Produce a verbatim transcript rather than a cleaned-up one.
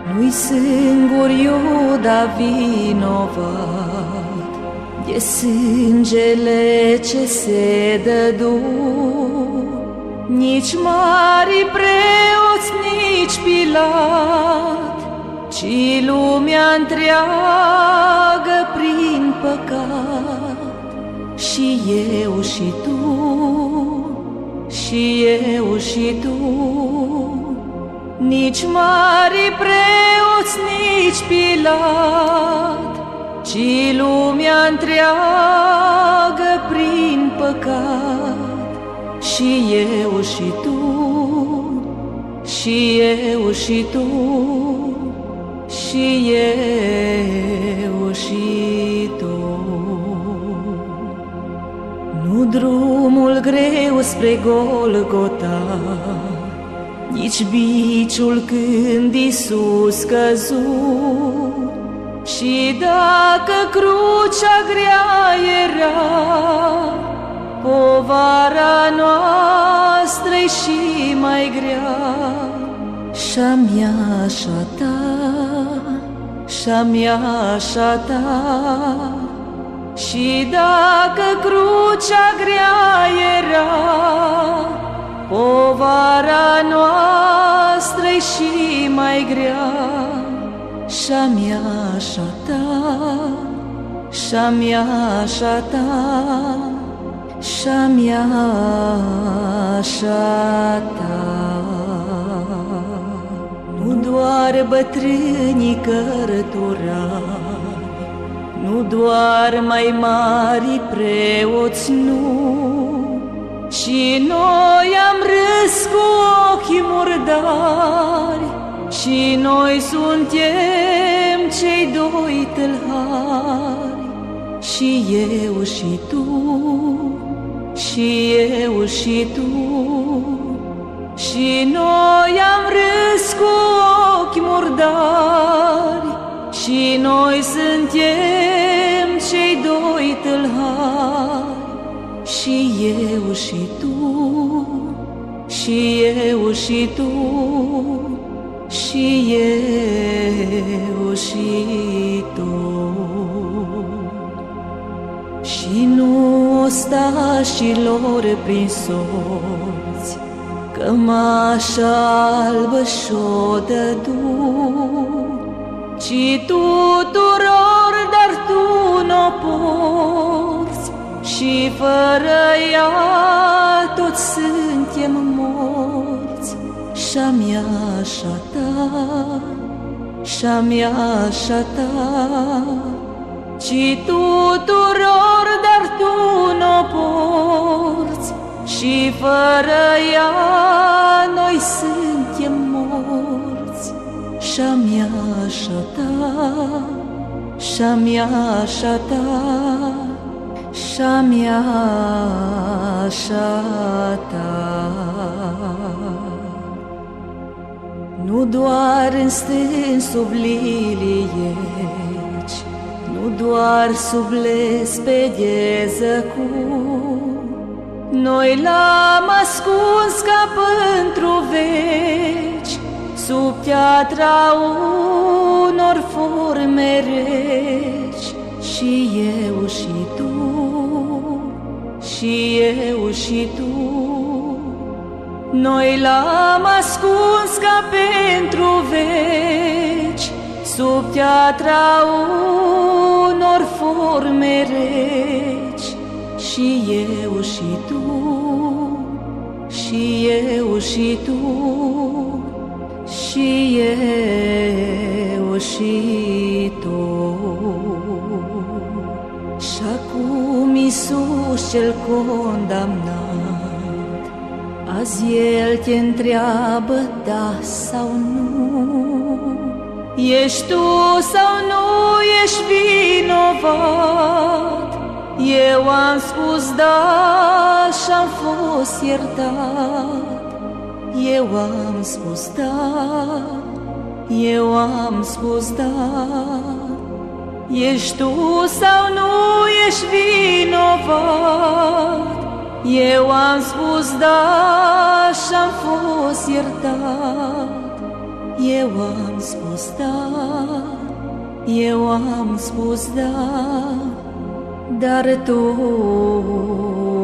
Nu-i singur Iuda vinovat de sângele ce se dădu, nici mari preoți, nici Pilat, ci lumea întreagă prin păcat. Și eu și tu, și eu și tu, nici mari preoți, nici Pilat, ci lumea întreagă prin păcat. Și eu și tu, și eu și tu, și eu și tu. Nu drumul greu spre Golgota, nici biciul când Iisus căzu, și dacă crucea grea era, povara noastră-i și mai grea. Și-a mea și-a ta, și-a mea și-a ta, și dacă crucea grea era, povara noastră-i și mai grea. Și-a mea și-a ta, și-a mea și-a ta, și-a mea și-a ta. Nu doar bătrânii cărturari, nu doar mai mari preoți, nu, și noi am râs cu ochii murdari, și noi suntem cei doi tâlhari. Și eu și tu, și eu și tu, și noi am râs cu ochi murdari, și noi suntem cei doi tâlhari. Și eu și tu, și eu și tu, și eu și tu. Și nu ostașilor prin sorți cămașa albă și-o dădu, ci tuturor, dar tu n-o porți, și fără ea toți suntem morți. Și-a mea și-a ta, și-a mea și-a ta, ci tuturor, dar tu n-o porți, și fără ea noi suntem morți. Și-a mea și-a ta, și-a mea și-a ta, și-a mea și-a ta. Nu doar în stâni sub lilieci, nu doar sub lespede zăcut, noi l-am ascuns ca pentru veci, sub piatra unor forme reci. Și eu și tu, și eu și tu, noi l-am ascuns ca pentru veci, sub piatra unor forme reci. Și eu și tu, și eu și tu, și eu și tu. Și acum Iisus cel condamnat, azi El te întreabă da sau nu, ești tu sau nu ești vinovat. Eu am spus da și-am fost iertat, eu am spus da, eu am spus da. Ești tu sau nu ești vinovat, eu am spus da și-am fost iertat, eu am spus da, eu am spus da, dar tu